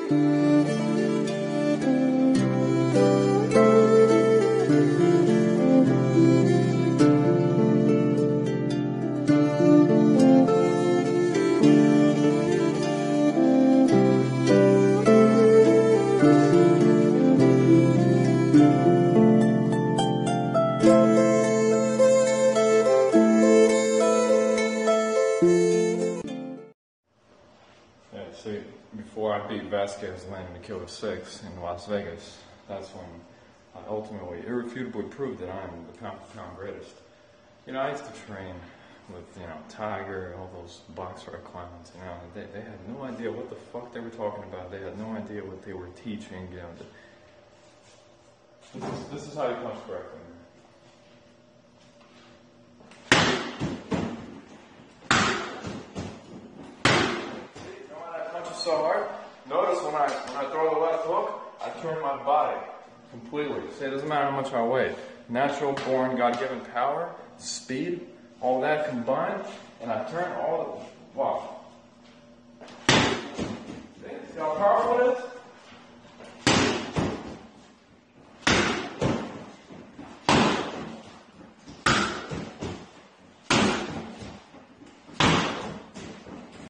See, before I beat Vasquez landing the killer 6 in Las Vegas, that's when I ultimately, irrefutably proved that I'm the pound-for-pound greatest. You know, I used to train with, Tiger, all those boxer clowns, they had no idea what the fuck they were talking about. They had no idea what they were teaching, This is how you punch correctly. So hard. Notice when I throw the left hook, I turn my body completely. See, it doesn't matter how much I weigh. Natural born, God-given power, speed, all that combined, and I turn all the, wow. See how powerful it is?